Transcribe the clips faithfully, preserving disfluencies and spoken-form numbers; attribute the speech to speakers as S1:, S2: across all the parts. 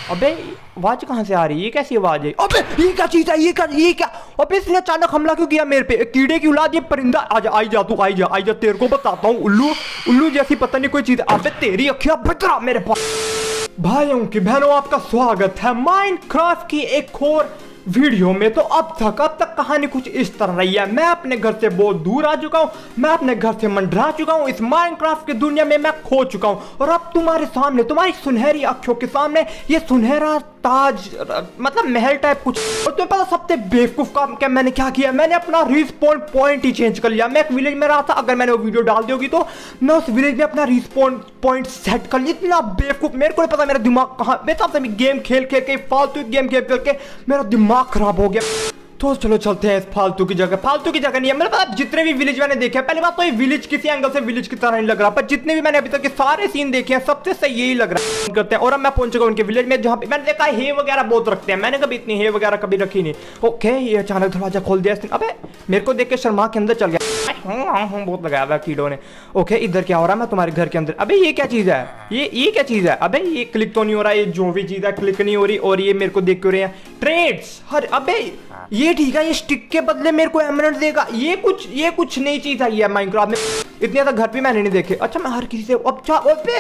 S1: अबे आवाज कहाँ से आ रही है? ये कैसी आवाज है? अबे ये क्या चीज है? ये क्या ये क्या? अबे इसने अचानक हमला क्यों किया मेरे पे? कीड़े की औलाद, ये परिंदा। आजा आई जा तू, आई जा आई जा, तेरे को बताता हूँ। उल्लू उल्लू जैसी पता नहीं कोई चीज। अबे तेरी अखियां बतरा मेरे पास। भाइयों की बहनों, आपका स्वागत है माइनक्राफ्ट की एक और वीडियो में। तो अब तक अब तक कहानी कुछ इस तरह रही है। मैं अपने घर से बहुत दूर आ चुका हूँ, मैं अपने घर से मंडरा चुका हूँ, इस माइनक्राफ्ट की दुनिया में मैं खो चुका हूँ। और अब तुम्हारे सामने, तुम्हारी सुनहरी आंखों के सामने ये सुनहरा ताज, मतलब महल टाइप कुछ। और तुम्हें पता सबसे बेवकूफ काम क्या मैंने क्या किया? मैंने अपना रिस्पॉन पॉइंट ही चेंज कर लिया। मैं एक विलेज में रहा था, अगर मैंने वो वीडियो डाल दी होगी तो मैं उस विलेज में अपना रिस्पॉन पॉइंट सेट कर लिया। इतना बेवकूफ, मेरे को नहीं पता मेरा दिमाग कहाँ। मैं सबसे गेम खेल खेल के, फालतू गेम खेल खेल के मेरा दिमाग खराब हो गया। तो चलो चलते हैं इस फालतू की जगह। फालतू की जगह नहीं है, मतलब जितने भी विलेज मैंने देखे, पहले बात तो ये विलेज किसी एंगल से विलेज की तरह नहीं लग रहा, पर जितने भी मैंने अभी तक के सारे सीन देखे हैं सबसे सही यही लग रहा है करते हैं। और अब मैं पहुंच चुका उनके विलेज में, जहाँ पे मैंने देखा हे वगैरह बहुत रखते हैं। मैंने कभी इतनी हे वगैरह कभी रखी नहीं। ओके, ये अचानक दरवाजा खोल दिया इसने। अबे मेरे को देख के शर्मा के अंदर चल गया। बहुत लगाया हुआ कीड़ों ने। ओके, इधर क्या हो रहा है? मैं तुम्हारे घर के अंदर। अबे ये क्या चीज है? ये ये क्या चीज है? अबे ये क्लिक तो नहीं हो रहा, ये जो भी चीज है क्लिक नहीं हो रही। और ये मेरे को देख क्यों रहे हैं? ट्रेड्स। हर अबे ये ठीक है, ये स्टिक के बदले मेरे को एमराल्ड देगा। ये कुछ ये कुछ नई चीज आई है माइनक्राफ्ट में। इतने ज्यादा घर भी मैंने नहीं देखे। अच्छा मैं हर किसी से अच्छा। अबे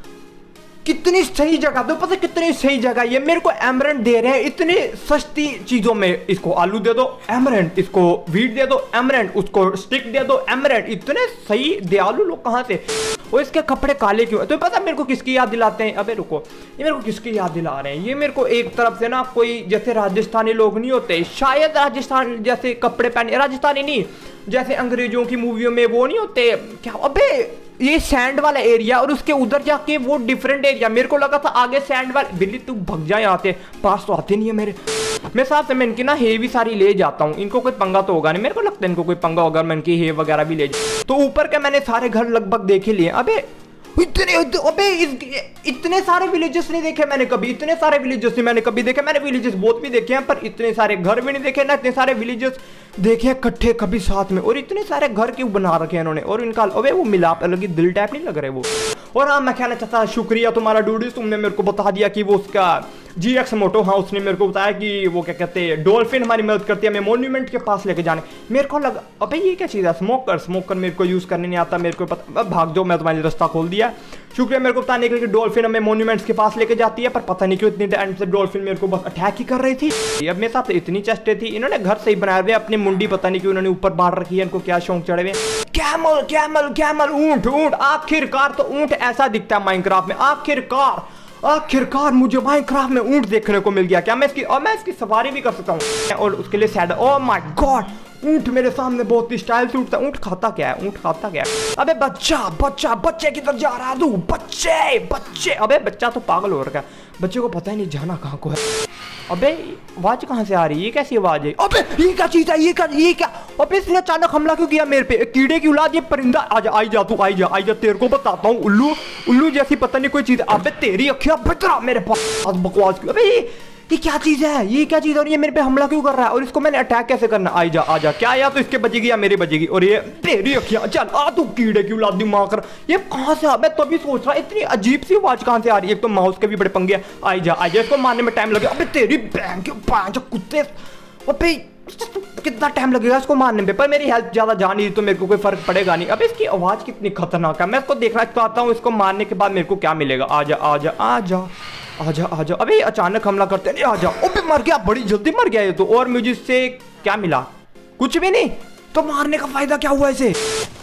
S1: कितनी सही जगह, तो पता कितनी सही जगह। ये मेरे को एमराल्ड दे रहे हैं इतनी सस्ती चीजों में। इसको आलू दे दो एमराल्ड, इसको वीट दे दो एमराल्ड, उसको स्टिक दे दो एमराल्ड। इतने सही दयालु लोग कहाँ से? और इसके कपड़े काले क्यों? तो पता मेरे को किसकी याद दिलाते हैं? अबे रुको, ये मेरे को किसकी याद दिला रहे हैं? ये मेरे को एक तरफ से ना कोई जैसे राजस्थानी लोग नहीं होते, शायद राजस्थान जैसे कपड़े पहने, राजस्थानी नहीं, जैसे अंग्रेजों की मूवियों में वो नहीं होते क्या? अबे ये सैंड वाला एरिया और उसके उधर जाके वो डिफरेंट एरिया। मेरे को लगा था आगे सैंड वाला। बिल्ली तू भग जाए, आते पास तो आते नहीं है मेरे। मैं साथ से मैं इनकी ना हे भी सारी ले जाता हूँ। इनको कोई पंगा तो होगा नहीं, मेरे को लगता है इनको कोई पंगा होगा। मैं इनकी हे वगैरह भी ले जाऊँ। तो ऊपर के मैंने सारे घर लगभग देखे लिए। अबे इतने अबे इस, इतने सारे विलेजेस नहीं देखे मैंने कभी। इतने सारे विलेजेस नहीं मैंने कभी देखे। मैंने विलेजेस बहुत भी देखे हैं, पर इतने सारे घर भी नहीं देखे ना। इतने सारे विलेजेस देखे इकट्ठे कभी साथ में। और इतने सारे घर क्यों बना रखे हैं इन्होंने? और इनका अबे वो मिलाप अलग ही दिल टाइप नहीं लग रहे वो। और हाँ, मैं कहना चाहता शुक्रिया तुम्हारा डूडीज, तुमने मेरे को बता दिया कि वो उसका जी एक्स मोटो, हाँ उसने मेरे को बताया कि वो क्या कहते हैं डॉल्फिन हमारी मदद करती है हमें मॉन्यूमेंट के पास लेके जाने। मेरे को लगा अबे ये क्या चीज़ है? स्मोकर स्मोकर मेरे को यूज़ करने नहीं आता। मेरे को पता, भाग जाओ, मैं तुम्हारे रास्ता खोल दिया। शुक्रिया मेरे को बताने के लिए कि डॉल्फिन हमें मॉन्यूमेंट्स के पास लेके जाती है। पर पता नहीं क्यों इतनी टाइम से डॉल्फिन मेरे को बस अटैक ही कर रही थी। अब मेरे साथ इतनी चेस्टें थी। इन्होंने घर से ही बनाए हुए अपनी मुंडी, पता नहीं क्यों इन्होंने ऊपर बांध रखी है। इनको क्या शौक चढ़े हुए? कैमल कैमल कैमल, ऊंट ऊंट। आखिरकार तो ऊंट ऐसा दिखता है माइनक्राफ्ट में। आखिरकार आखिरकार मुझे माइनक्राफ्ट में ऊंट देखने को मिल गया। क्या मैं इसकी और मैं इसकी सवारी भी कर सकता हूँ? और उसके लिए सैड। ओह माय गॉड, ऊंट मेरे सामने बहुत ही स्टाइल से उठता है। ऊंट खाता क्या है? ऊंट खाता क्या है? अबे बच्चा बच्चा बच्चे किधर जा रहा तू? बच्चे बच्चे अबे बच्चा तो पागल हो रखा है। बच्चे को पता ही नहीं जाना कहाँ को है। अबे आवाज कहाँ से आ रही है? ये कैसी आवाज है? अबे ये क्या चीज है? ये क्या ये क्या? अबे इसने अचानक हमला क्यों किया मेरे पे? कीड़े की औलाद, ये परिंदा। आजा आई जा तू, आई जा आई जा, तेरे को बताता हूँ। उल्लू उल्लू जैसी पता नहीं कोई चीज। अबे तेरी अखियां बतरा मेरे पास बकवास की। अबे ये क्या चीज है? ये क्या चीज है? और ये मेरे पे हमला क्यों कर रहा है? और इसको मैंने अटैक कैसे करना? आई जा आ जा। क्या या तो इसके बजेगी या मेरी बजेगी। और ये तेरी अखियां, चल आ तू कीड़े की औलाद दिमाग कर। ये कहां से? मैं तो अभी सोच रहा इतनी अजीब सी आवाज कहां से आ रही है? एक तो माउस के भी बड़े पंगे। आई जा आई जा, इसको मारने में टाइम लगे। अबे तेरी बहन के पांच कुत्ते। अबे कितना टाइम लगेगा इसको मारने में? पर मेरी हेल्थ ज्यादा जा नहीं तो मेरे को कोई फर्क पड़ेगा नहीं। अब इसकी आवाज कितनी खतरनाक है, मैं इसको देखना चाहता हूँ। इसको मारने के बाद मेरे को क्या मिलेगा? आजा आजा आजा आजा आजा। अबे अचानक हमला करते नहीं। आजा। अबे मर गया, बड़ी जल्दी मर गया ये तो। और मुझे इससे क्या मिला? कुछ भी नहीं। तो मारने का फायदा क्या हुआ इसे?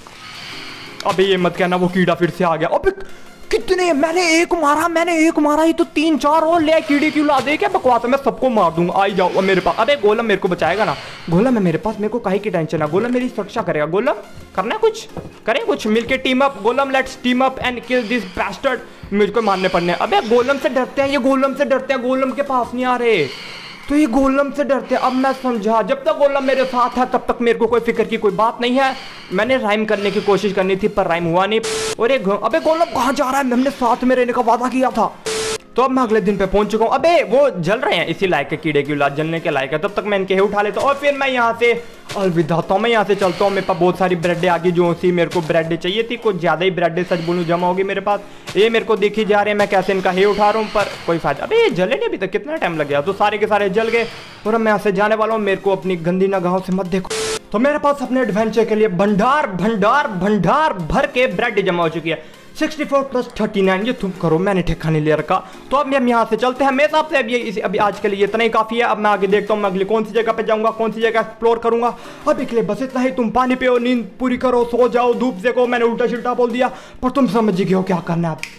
S1: अबे ये मत कहना वो कीड़ा फिर से आ गया। अबे कितने? मैंने एक मारा मैंने एक मारा ही तो तीन चार और ले। कीड़े की औलाद है क्या? बकवास है, मैं सबको मार दूंगा। आई जाओ मेरे पास। अबे गोलम मेरे को बचाएगा ना? गोलम है मेरे पास, मेरे को काहे की टेंशन है? गोलम मेरी सुरक्षा करेगा। गोलम करना कुछ करें, कुछ मिलके team up. Gollum let's team up and kill this bastard. मुझको मारने पड़ने। अबे गोलम से डरते हैं ये, गोलम से डरते हैं। गोलम के पास नहीं आ रहे तो ये गोलम से डरते हैं। अब मैं समझा, जब तक गोलम मेरे साथ है तब तक मेरे को कोई फिक्र की कोई बात नहीं है। मैंने राइम करने की कोशिश करनी थी पर राइम हुआ नहीं। और ये अबे गोलम कहाँ जा रहा है? हमने साथ में रहने का वादा किया था। तो अब मैं अगले दिन पे पहुंच चुका हूँ। अबे वो जल रहे हैं, इसी लायक के कीड़े की औलाद जलने के लायक है। तब तक मैं इनके हे उठा लेता हूँ और फिर मैं यहाँ से अलविदा होता हूँ। मैं यहाँ से चलता हूँ। मेरे पास बहुत सारी ब्रेड आ गई जो सी मेरे को ब्रेड चाहिए थी, कुछ ज़्यादा ही ब्रेड सच बोलूँ जमा होगी मेरे पास। ये मेरे को देखी जा रहे हैं मैं कैसे इनका हे उठा रहा हूँ, पर कोई फायदा। अबे ये जले नहीं अभी तक, कितना टाइम लग गया। तो सारे के सारे जल गए और अब मैं यहाँ से जाने वाला हूँ। मेरे को अपनी गंदी नगाहों से मत देखो। तो मेरे पास अपने एडवेंचर के लिए भंडार भंडार भंडार भर के ब्रेड जमा हो चुकी है। Sixty four plus thirty nine, ये तुम करो, मैंने ठेका नहीं ले रखा। तो अब हम यहाँ से चलते हैं। मेरे हिसाब से अब ये इस, अभी आज के लिए इतना ही काफ़ी है। अब मैं आगे देखता हूँ मैं अगली कौन सी जगह पे जाऊँगा, कौन सी जगह एक्सप्लोर करूँगा। अभी के लिए बस इतना ही। तुम पानी पियो, नींद पूरी करो, सो जाओ, धूप देखो। मैंने उल्टा सिल्टा बोल दिया पर तुम समझ गए हो क्या करना है।